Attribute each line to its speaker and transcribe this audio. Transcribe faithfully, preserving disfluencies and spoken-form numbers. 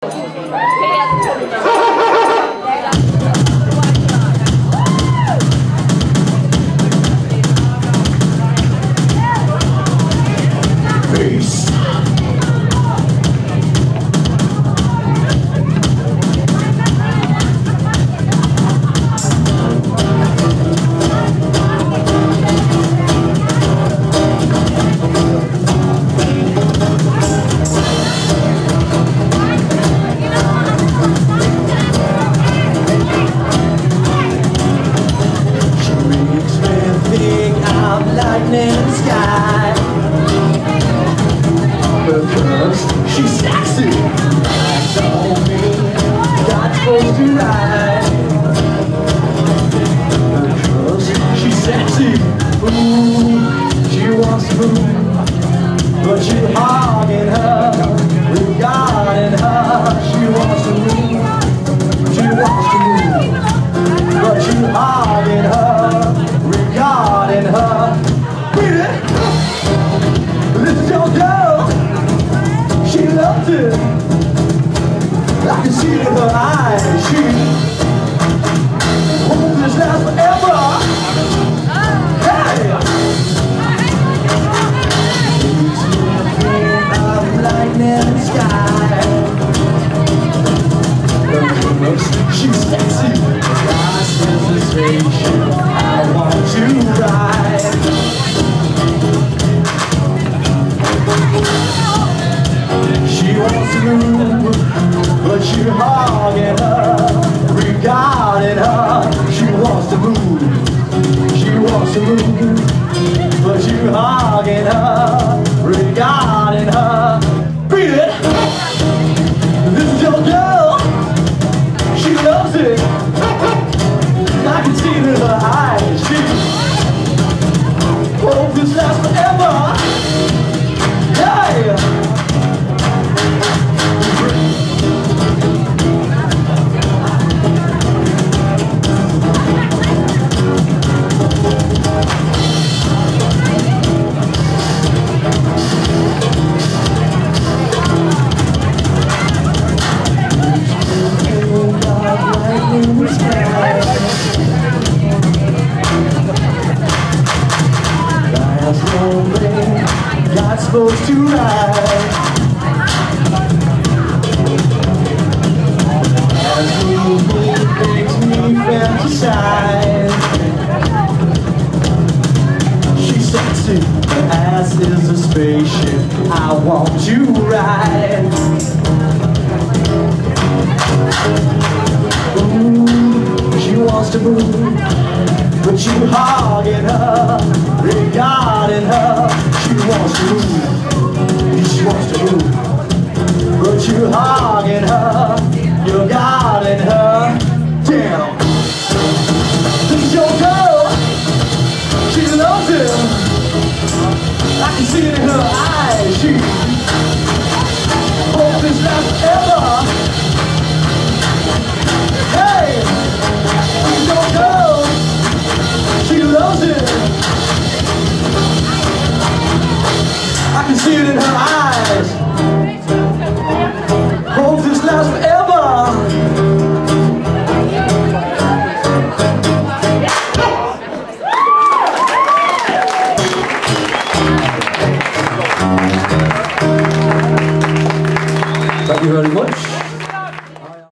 Speaker 1: lightning sky, because she's sexy. That's all me, not supposed to ride, because she's sexy. Ooh, she wants to move, but you're hogging her, regarding her. She wants to move, she wants to move, but you're hogging her, regarding her. This is your girl, she loves it. I can see it in her eyes. She hopes this lasts forever. Hey! She's looking up lightning in the sky, she's sexy. This is the spaceship I want to ride. She wants to move, but you're hogging her, regarding her. She wants to move, she wants to move, but you're hogging her, regarding her. Beat it! This is your girl, she loves it. I can see it in her eyes. She hopes this lasts forever. Hey! Not supposed to ride, as movement makes me fantasize. She's sexy, her ass is a spaceship I want to ride. Ooh, she wants to move, but you hogging her, regarding her. She wants to move, she wants to move, but you hogging her, you're guarding her. Damn, this is your girl, she loves it. I can see it in her eyes. She hopes this lasts forever. Hey, this is your girl, she loves it. I can see it in her eyes. Hope this lasts forever. Thank you very much.